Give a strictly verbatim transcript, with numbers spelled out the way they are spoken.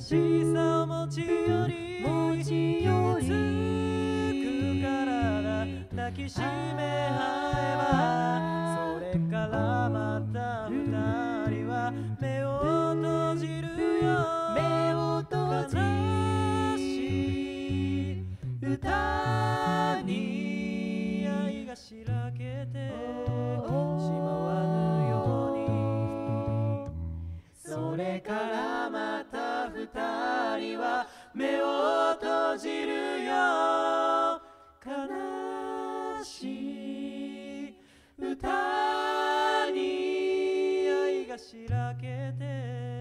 しさを持ち寄り持ち寄り傷つく体抱きしめ合えばそれからまた二人は目を閉じるよ目を閉じ悲しい歌に愛がしらけてしまわぬようにそれからまた二人は目を閉じるよ悲しい歌に愛がしらけて